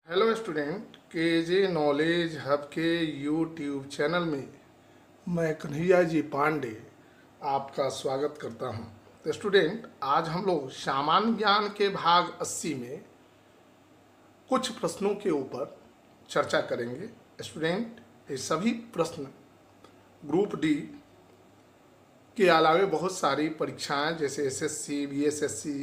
Hello student, KJ knowledge hub के YouTube channel में मैं कन्हैया जी पांडे आपका स्वागत करता हूं। तो स्टूडेंट, आज हम लोग सामान्य ज्ञान के भाग 80 में कुछ प्रश्नों के ऊपर चर्चा करेंगे। स्टूडेंट, ये सभी प्रश्न ग्रुप डी के अलावे बहुत सारी परीक्षाएं जैसे SSC, BSSC,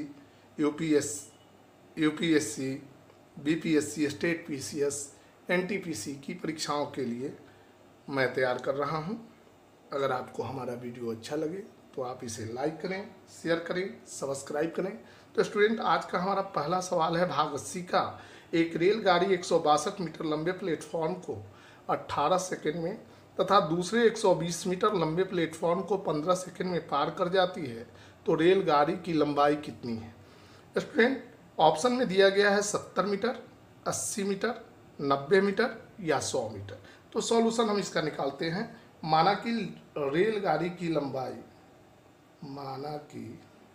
UPSC, BPSC, state PCS, NTPC की परीक्षाओं के लिए मैं तैयार कर रहा हूं। अगर आपको हमारा वीडियो अच्छा लगे तो आप इसे लाइक करें, शेयर करें, सब्सक्राइब करें। तो स्टूडेंट, आज का हमारा पहला सवाल है भाग 80 का। एक रेलगाड़ी 162 मीटर लंबे प्लेटफॉर्म को 18 सेकंड में तथा दूसरे 120 मीटर लंबे प्लेटफॉर्म को 15 सेकंड में पार कर जाती है, तो रेलगाड़ी की लंबाई कितनी है? स्टूडेंट, ऑप्शन में दिया गया है 70 मीटर, 80 मीटर, 90 मीटर या 100 मीटर। तो सॉल्यूशन हम इसका निकालते हैं। माना कि रेलगाड़ी की लंबाई, माना कि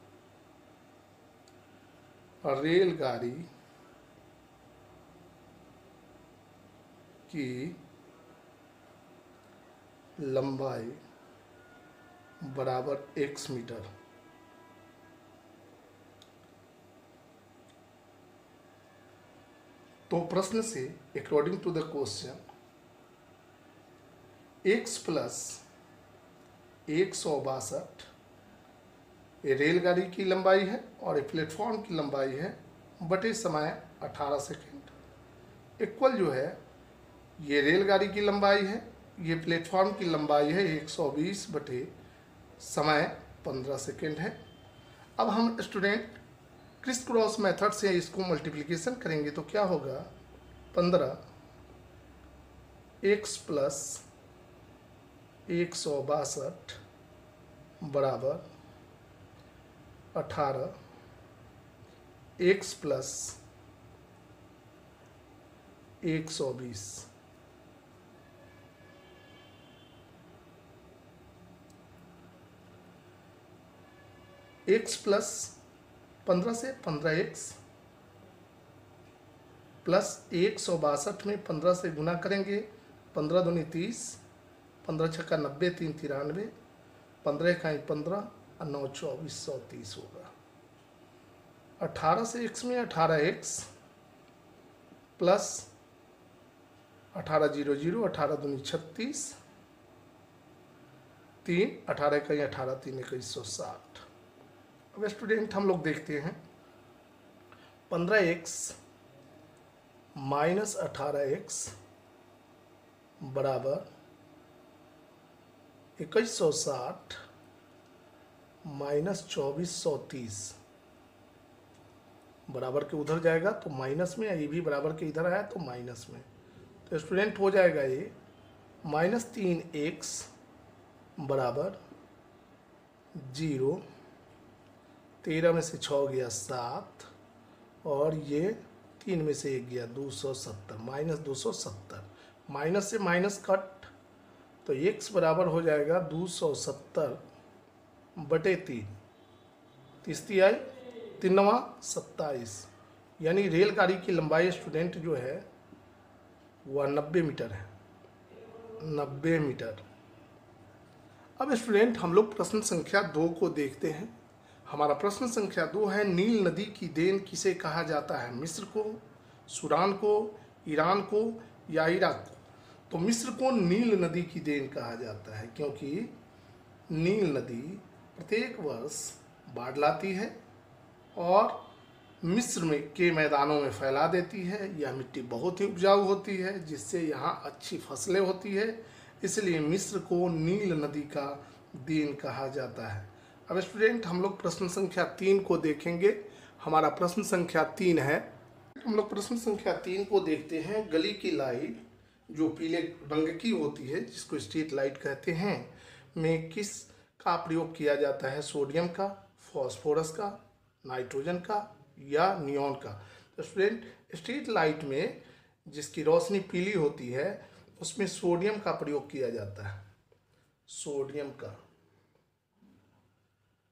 रेलगाड़ी की लंबाई बराबर x मीटर, तो प्रश्न से according to the question x plus 162 ये रेलगाड़ी की लंबाई है और ये प्लेटफॉर्म की लंबाई है बटे समय 18 सेकेंड इक्वल जो है ये रेलगाड़ी की लंबाई है, ये प्लेटफॉर्म की लंबाई है 120 बटे समय 15 सेकेंड है। अब हम स्टूडेंट क्रिस क्रॉस मेथड से इसको मल्टीप्लिकेशन करेंगे तो क्या होगा? 15 x प्लस 162 बराबर 18 x प्लस 120। x प्लस 15 से 15x प्लस 162 में 15 से गुना करेंगे, 15 दूनी 30, 15 छक्का 90, 3 93, 15 इकाई 15 और 9 24, 130 होगा। 18 से x में 18x प्लस 18 0 0, 18 दूनी 36, 3 18 इकाई 18, 3 21, 160। अब स्टूडेंट हम लोग देखते हैं 15x माइनस 18x बराबर 2160 माइनस 2430 बराबर के उधर जाएगा तो माइनस में, ये भी बराबर के इधर आया तो माइनस में, तो स्टूडेंट हो जाएगा ये माइनस 3x बराबर 0, 13 में से 6 गया 7 और ये 3 में से 1 गया 270, माइनस 270, माइनस से माइनस कट तो x बराबर हो जाएगा 270 बटे 3, 30 आई 3 27, यानी रेलगाड़ी की लंबाई स्टूडेंट जो है वह 90 मीटर है, 90 मीटर। अब स्टूडेंट हम लोग प्रश्न संख्या 2 को देखते हैं। हमारा प्रश्न संख्या 2 है, नील नदी की देन किसे कहा जाता है? मिस्र को, सूडान को, ईरान को या इराक को? तो मिस्र को नील नदी की देन कहा जाता है क्योंकि नील नदी प्रत्येक वर्ष बाढ़ लाती है और मिस्र में के मैदानों में फैला देती है। यह मिट्टी बहुत ही उपजाऊ होती है जिससे यहाँ अच्छी फसलें होती है, इसलिए मिस्र को नील नदी का देन कहा जाता है। अब स्टूडेंट हम लोग प्रश्न संख्या 3 को देखेंगे। हमारा प्रश्न संख्या 3 है, हम लोग प्रश्न संख्या 3 को देखते हैं। गली की लाइट जो पीले रंग की होती है जिसको स्ट्रीट लाइट कहते हैं में किस का प्रयोग किया जाता है? सोडियम का, फॉस्फोरस का, नाइट्रोजन का या नियॉन का? तो स्टूडेंट स्ट्रीट लाइट में जिसकी रोशनी पीली होती है उसमें सोडियम का प्रयोग किया जाता है। सोडियम का,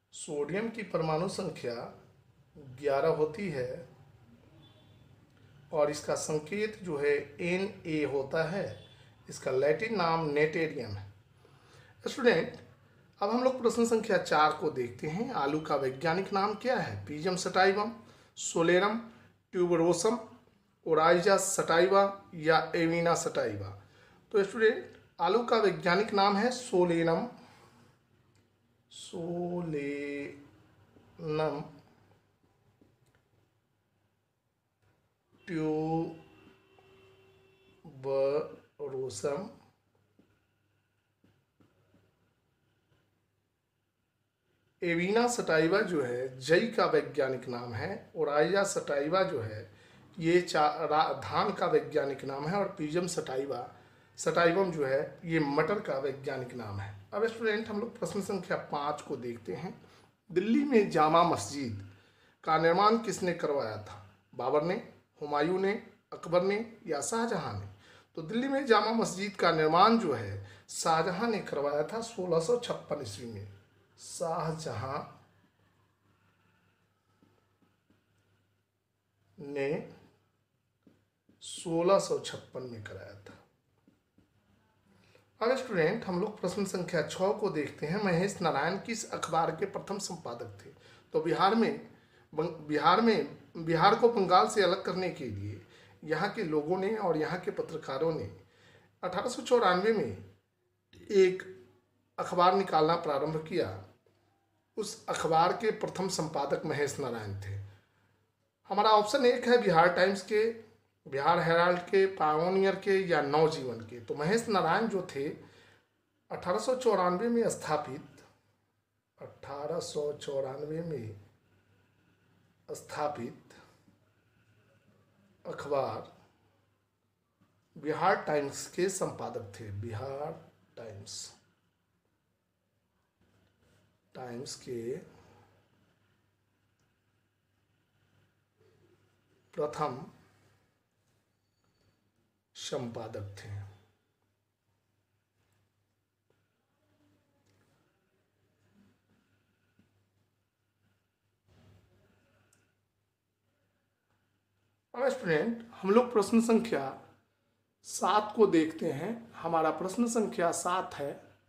सोडियम की परमाणु संख्या 11 होती है और इसका संकेत जो है Na होता है। इसका लैटिन नाम नेटेरियम है। स्टूडेंट, अब हम लोग प्रश्न संख्या 4 को देखते हैं। आलू का वैज्ञानिक नाम क्या है? Pisum sativum, solanum, tuberosum, oryza sativa या एविना सटाइवा। तो स्टूडेंट, आलू का वैज्ञानिक नाम है सोलेनम, ट्यूबरोसम, एविना सटाइवा जो है जई का वैज्ञानिक नाम है। ओराइजा सटाइवा जो है ये धान का वैज्ञानिक नाम है। और पीजम सटाइवम जो है ये मटर का वैज्ञानिक नाम है। अब स्टूडेंट, हम लोग प्रश्न संख्या 5 को देखते हैं। दिल्ली में जामा मस्जिद का निर्माण किसने करवाया था? बाबर ने, हुमायूं ने, अकबर ने या शाहजहां ने? तो दिल्ली में जामा मस्जिद का निर्माण जो है शाहजहां ने करवाया था 1656 ईस्वी में। शाहजहां ने 1656 में कराया था। अब स्टूडेंट, हम लोग प्रश्न संख्या 6 को देखते हैं। महेश नारायण किस अखबार के प्रथम संपादक थे? तो बिहार को बंगाल से अलग करने के लिए यहाँ के लोगों ने और यहाँ के पत्रकारों ने 1894 में एक अखबार निकालना प्रारंभ किया। उस अखबार के प्रथम संपादक महेश नारायण थे। हमारा ऑप्शन 1 है बिहार टाइम्स के, बिहार हेराल्ड के, पायोनियर के या नवजीवन के। तो महेश नारायण जो थे 1894 में स्थापित अखबार बिहार टाइम्स के संपादक थे। बिहार टाइम्स के प्रथम संपादक थे। अब स्टूडेंट, हम लोग प्रश्न संख्या 7 को देखते हैं। हमारा प्रश्न संख्या 7 है,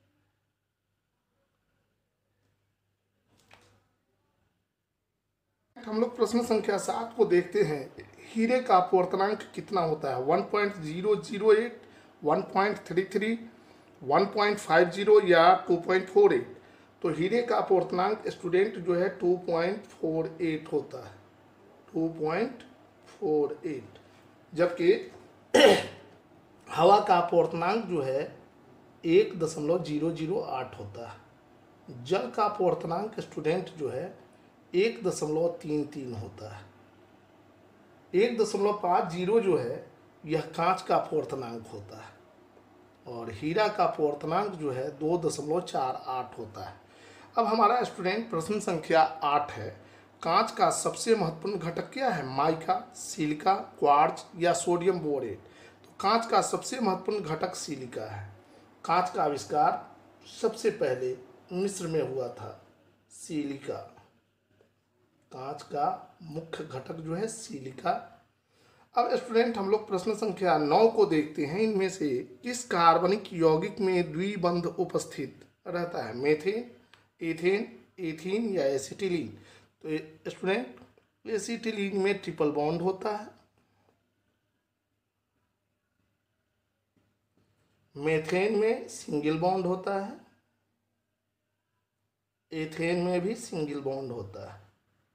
हम लोग प्रश्न संख्या 7 को देखते हैं। हीरे का अपवर्तनांक कितना होता है? 1.008, 1.33, 1.50 या 2.48? तो हीरे का अपवर्तनांक स्टूडेंट जो है 2.48 होता है, 2.48। जबकि हवा का अपवर्तनांक जो है 1.008 होता है। जल का अपवर्तनांक स्टूडेंट जो है 1.33 होता है। 1.50 जो है यह कांच का अपवर्तनांक होता है। और हीरा का अपवर्तनांक जो है 2.48 होता है। अब हमारा स्टूडेंट प्रश्न संख्या 8 है। कांच का सबसे महत्वपूर्ण घटक क्या है? माइका, सिलिका, क्वार्ट्ज या सोडियम बोरेट? तो कांच का सबसे महत्वपूर्ण घटक सिलिका है। कांच का आविष्कार सबसे पहले मिस्र में हुआ था। सिलिका, कांच का मुख्य घटक जो है सिलिका। अब स्टूडेंट, हम लोग प्रश्न संख्या 9 को देखते हैं। इनमें से किस कार्बनिक यौगिक में द्विबंध उपस्थित रहता है? मेथेन, एथेन, एथीन या एसिटिलीन? तो स्टूडेंट, एसिटिलीन में ट्रिपल बॉन्ड होता है। मेथेन में सिंगल बॉन्ड होता है। एथेन में भी सिंगल बॉन्ड होता है।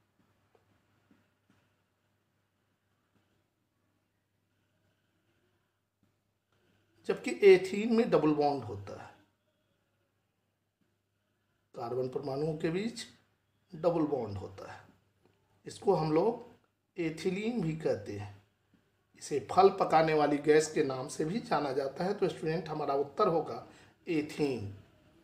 जबकि एथीन में डबल बॉन्ड होता है। कार्बन परमाणुओं के बीच डबल बॉन्ड होता है। इसको हम लोग एथिलीन भी कहते हैं। इसे फल पकाने वाली गैस के नाम से भी जाना जाता है। तो स्टूडेंट, हमारा उत्तर होगा एथीन।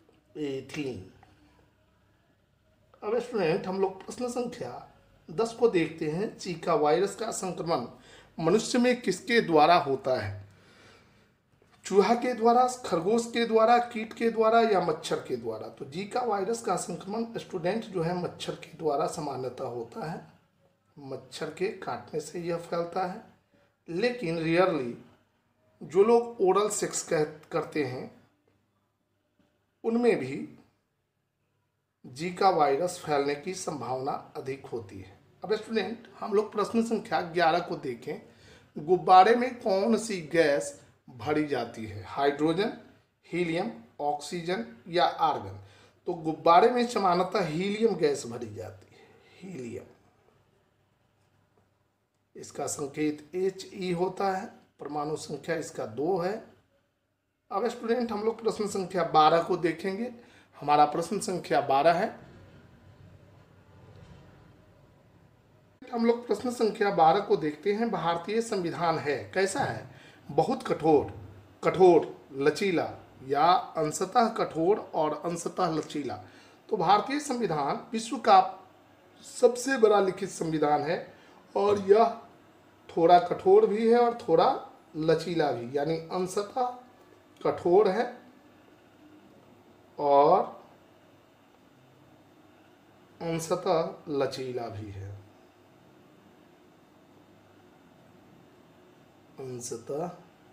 अब स्टूडेंट, हम लोग प्रश्न संख्या 10 को देखते हैं। जीका वायरस का संक्रमण मनुष्य में किसके द्वारा होता है? चूहा के द्वारा, खरगोश के द्वारा, कीट के द्वारा या मच्छर के द्वारा? तो जीका वायरस का संक्रमण स्टूडेंट जो है मच्छर के द्वारा सामान्यतः होता है। मच्छर के काटने से यह फैलता है। लेकिन रियरली जो लोग ओरल सेक्स करते हैं उनमें भी जीका वायरस फैलने की संभावना अधिक होती है। अब स्टूडेंट हम लोग प्रश्न संख्या 11 को देखें। गुब्बारे में कौन सी गैस भरी जाती है? हाइड्रोजन, हीलियम, ऑक्सीजन या आर्गन? तो गुब्बारे में सामान्यतः हीलियम गैस भरी जाती है, हीलियम। इसका संकेत He होता है, परमाणु संख्या इसका 2 है। अब स्टूडेंट हम लोग प्रश्न संख्या 12 को देखेंगे। हमारा प्रश्न संख्या 12 है। हम लोग प्रश्न संख्या 12 को देखते हैं। भारतीय संविधान है कैसा है? बहुत कठोर, कठोर, लचीला या अंशतः कठोर और अंशतः लचीला? तो भारतीय संविधान विश्व का सबसे बड़ा लिखित संविधान है और यह थोड़ा कठोर भी है और थोड़ा लचीला भी, यानी अंशतः कठोर है और अंशतः लचीला भी है। अंशतः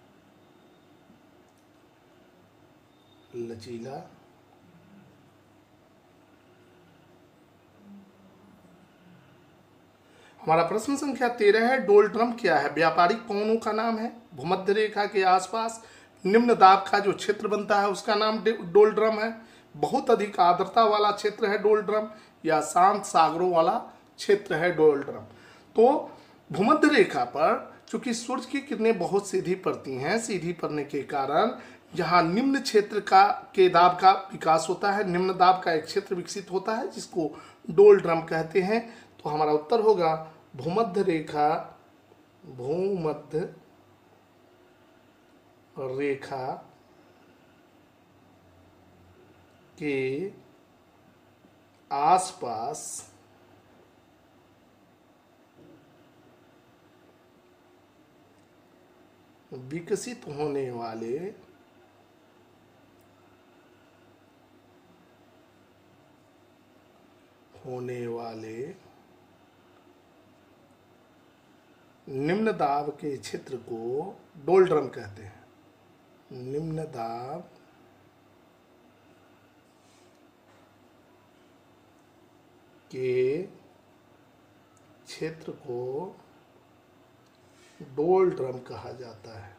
लचीला हमारा प्रश्न संख्या 13 है। डोलड्रम क्या है? व्यापारिक कोनों का नाम है, भूमध्य रेखा के आसपास निम्न दाब का जो क्षेत्र बनता है उसका नाम डोलड्रम है, बहुत अधिक आर्द्रता वाला क्षेत्र है डोलड्रम, या शांत सागरों वाला क्षेत्र है डोलड्रम। तो भूमध्य रेखा पर चूंकि सूर्य की किरणें बहुत सीधी पड़ती हैं, सीधी पड़ने के कारण जहाँ निम्न क्षेत्र के दाब का विकास होता है, निम्न दाब का एक क्षेत्र विकसित होता है जिसको डोलड्रम कहते हैं। तो हमारा उत्तर होगा भूमध्य रेखा, भूमध्य रेखा के आसपास विकसित होने वाले निम्न दाब के क्षेत्र को डोलड्रम कहते हैं। निम्न दाब के क्षेत्र को डोलड्रम कहा जाता है।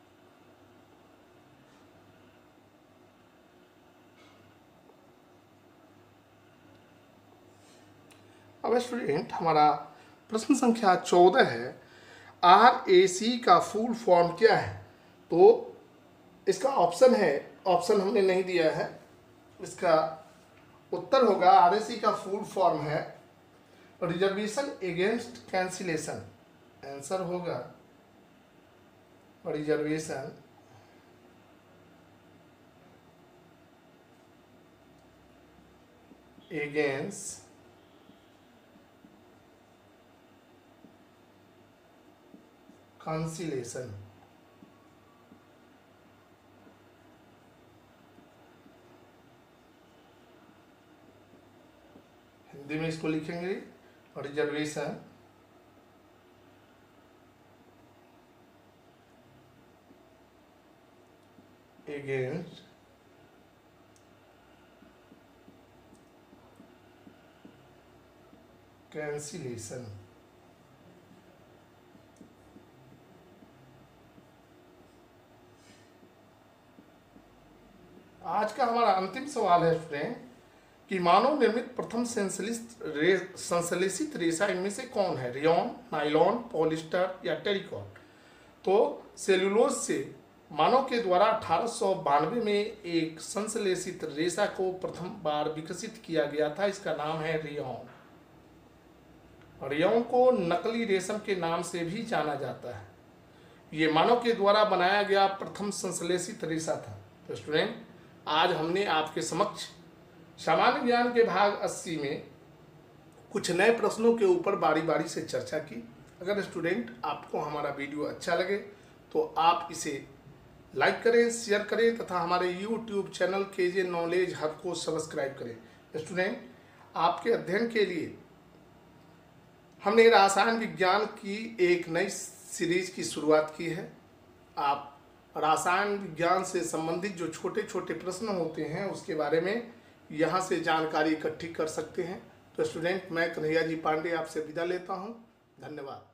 अब स्टूडेंट हमारा प्रश्न संख्या 14 है। RAC का फुल फॉर्म क्या है? तो इसका ऑप्शन है, ऑप्शन हमने नहीं दिया है, इसका उत्तर होगा RAC का फुल फॉर्म है रिजर्वेशन एगेंस्ट कैंसिलेशन। आंसर होगा रिजर्वेशन एगेंस्ट कैंसिलेशन। हिंदी में इसको लिखेंगे रिजर्वेशन एगेंस्ट कैंसिलेशन। आज का हमारा अंतिम सवाल है फ्रेंड कि मानव निर्मित प्रथम संश्लेषित रेशा इनमें से कौन है? रेयॉन, नायलॉन, पॉलिस्टर या टेरिकॉट? तो सेल्यूलोज से मानव के द्वारा 1892 में एक संश्लेषित रेशा को प्रथम बार विकसित किया गया था। इसका नाम है रेयॉन। रेयॉन को नकली रेशम के नाम से भी जाना जाता है। ये मानव के द्वारा बनाया गया प्रथम संश्लेषित रेशा था। तो स्टूडेंट आज हमने आपके समक्ष सामान्य ज्ञान के भाग 80 में कुछ नए प्रश्नों के ऊपर बारी बारी से चर्चा की। अगर स्टूडेंट आपको हमारा वीडियो अच्छा लगे तो आप इसे लाइक करें, शेयर करें तथा हमारे YouTube channel KJ knowledge hub को सब्सक्राइब करें। स्टूडेंट आपके अध्ययन के लिए हमने रसायन विज्ञान की एक नई सीरीज की शुरुआत की है। आप रसायन विज्ञान से संबंधित जो छोटे छोटे प्रश्न होते हैं उसके बारे में यहाँ से जानकारी इकट्ठी कर सकते हैं। तो स्टूडेंट, मैं कन्हैया जी पांडे आपसे विदा लेता हूँ। धन्यवाद।